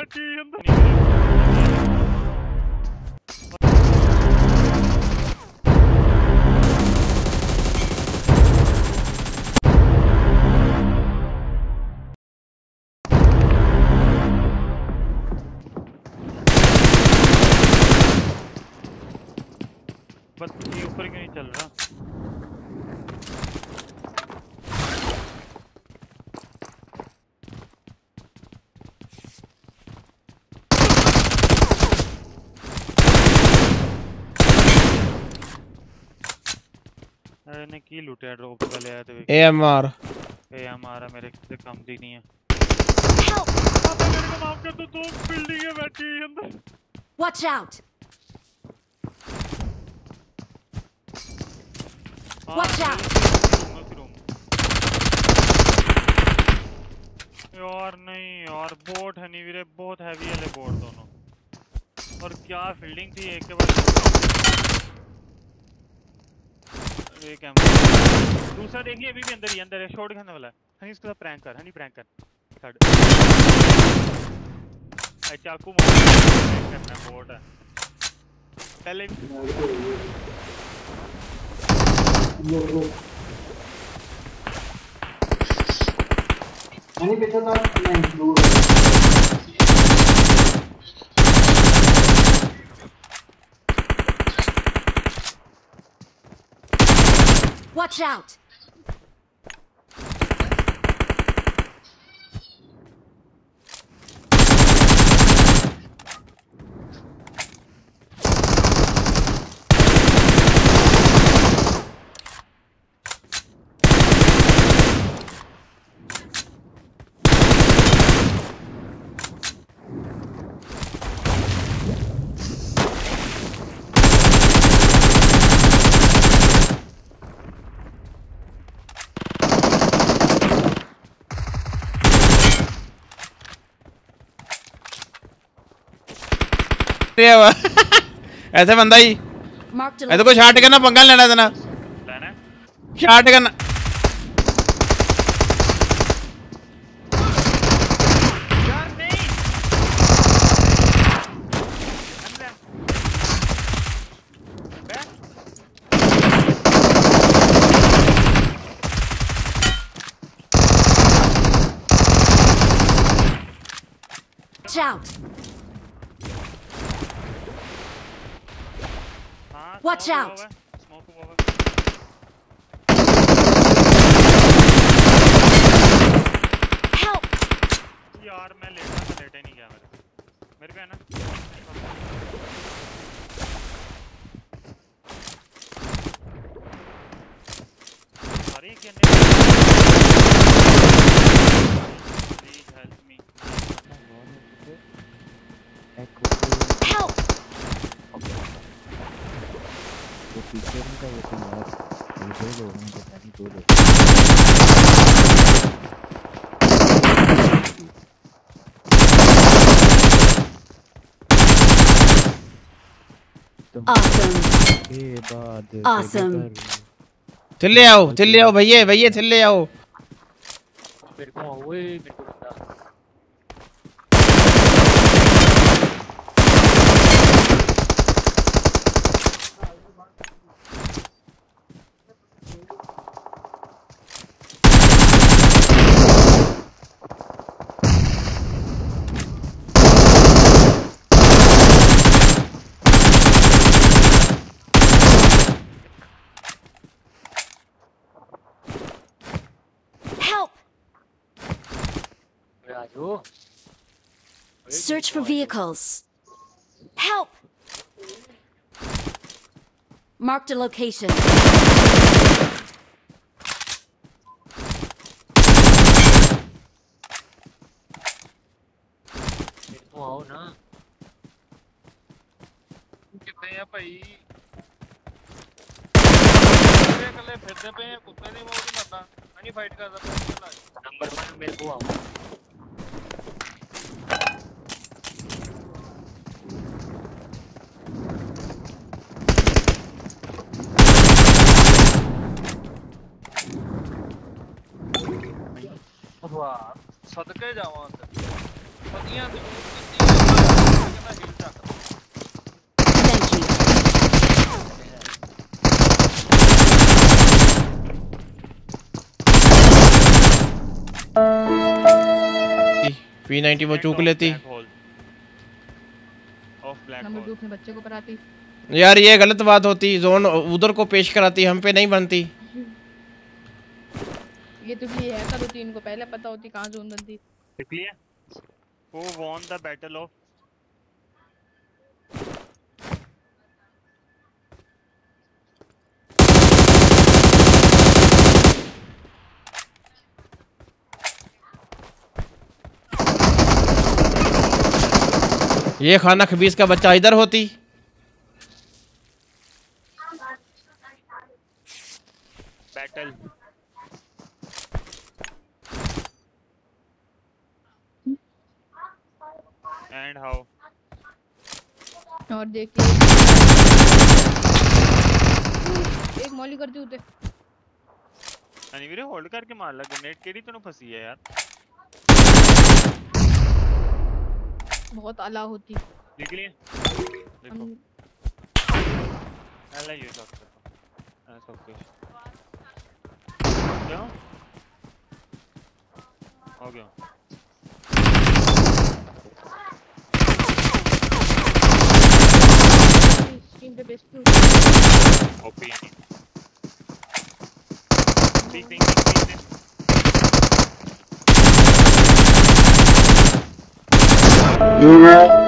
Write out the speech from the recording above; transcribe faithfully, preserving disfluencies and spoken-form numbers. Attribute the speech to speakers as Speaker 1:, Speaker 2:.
Speaker 1: बची अंदर बस ये ऊपर क्यों नहीं चल रहा? अरे ने की लूटा ड्रॉप का ले आया थे
Speaker 2: एएमआर
Speaker 1: एएमआर मेरे से कम दी नहीं है। अब मेरे को माफ कर दो, दो बिल्डिंग है बैठी अंदर।
Speaker 3: Watch out! Watch out! यार नहीं यार, बोट है नहीं वीरे, बहुत हैवी वाले बोट दोनों। और क्या फील्डिंग थी एक के बाद। अरे कैमरा दूसरा देखिए, अभी भी अंदर ही अंदर है, शॉट खाने वाला है। हनी इसके साथ प्रैंक कर, हनी प्रैंक कर थर्ड। आई चाकू मार करना, बोट है पहले
Speaker 4: लो लो हनी पीछे था नहीं दूर।
Speaker 3: Watch out!
Speaker 2: ऐसे बंदा ही ऐसे को शॉट करना, पंगा लेना देना
Speaker 1: लेना
Speaker 2: शॉट करना।
Speaker 1: यार नहीं
Speaker 3: Watch out! Watch out! Help!
Speaker 1: यार मैं लेटा था, लेटे नहीं गया मेरे मेरे पे है ना। अरे क्या प्लीज हेल्प मी।
Speaker 3: Help!
Speaker 5: वो पीछे का वो तो यार ये दो लोग हैं, पता नहीं दो लोग।
Speaker 3: Awesome!
Speaker 5: ये बात
Speaker 3: Awesome!
Speaker 2: थिल्ले आओ, थिल्ले आओ भैया, भैया थिल्ले आओ।
Speaker 1: मेरे को ओए मेरे को बंदा
Speaker 3: Search for vehicles. Help! Marked a location.
Speaker 1: आओ ना कितने हैं भाई, कले फिरते पे हैं कुत्ते ने, वो नहीं मरना नहीं फाइट करता नंबर वन मेरे को आओ। वाह सदके जावां सदियां दी
Speaker 6: Thank you.
Speaker 2: पी नाइंटी वो चूक लेती।
Speaker 3: Of black
Speaker 7: number
Speaker 3: hole.
Speaker 7: टू अपने बच्चे को पढ़ाती।
Speaker 2: यार ये गलत बात होती, जोन उधर को पेश कराती, हम पे नहीं बनती।
Speaker 7: ये तो भी है का होती, इनको पहले पता होती कहाँ जोन बनती।
Speaker 3: देख लिया? Who won the battle of
Speaker 2: ये खाना खबीस का बच्चा इधर होती।
Speaker 3: battle? And how?
Speaker 7: और देखिए एक मॉली करती होते।
Speaker 3: अनिवीरे होल्ड करके मार ला, ग्रेनेड केड़ी तनु फंसी है यार।
Speaker 7: बहुत आला होती।
Speaker 3: देख लिए? देखो
Speaker 7: हम-
Speaker 3: अल्लाह ये डॉक्टर ऐसा कुछ क्यों हो गया?
Speaker 7: स्ट्रीम पे बेस्ट टू
Speaker 3: ओपी नहीं ठीक नहीं ठीक नहीं